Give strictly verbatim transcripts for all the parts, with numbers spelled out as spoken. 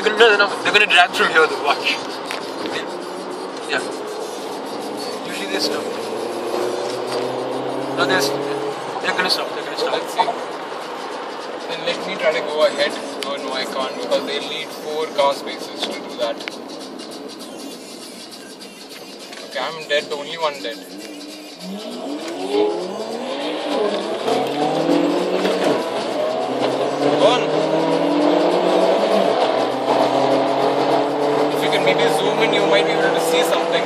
they're gonna, no, no, they're gonna drag from here though, watch. Yeah. Usually they stop. No, they're, they're gonna stop, they're gonna stop. Let's see. Then let me try to go ahead. Oh no, I can't because they'll need four car spaces to do that. Okay, I'm dead, the only one dead. Go on. If you can maybe zoom in, you might be able to see something.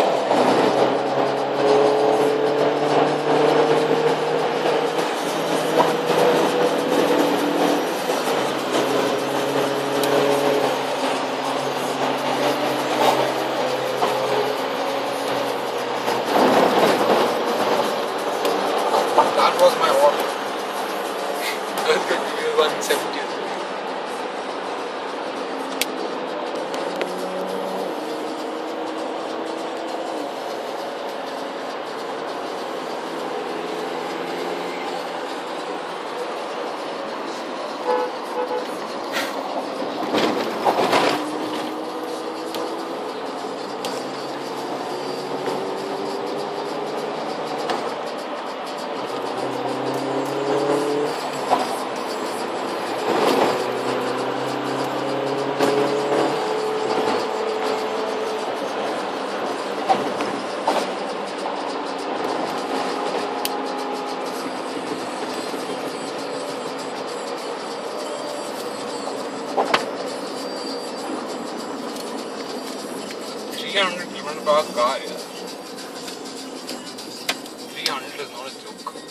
That was my order. Good, good, we were one seventy. three hundred kilometer per hour car, yeah. three hundred is not a joke.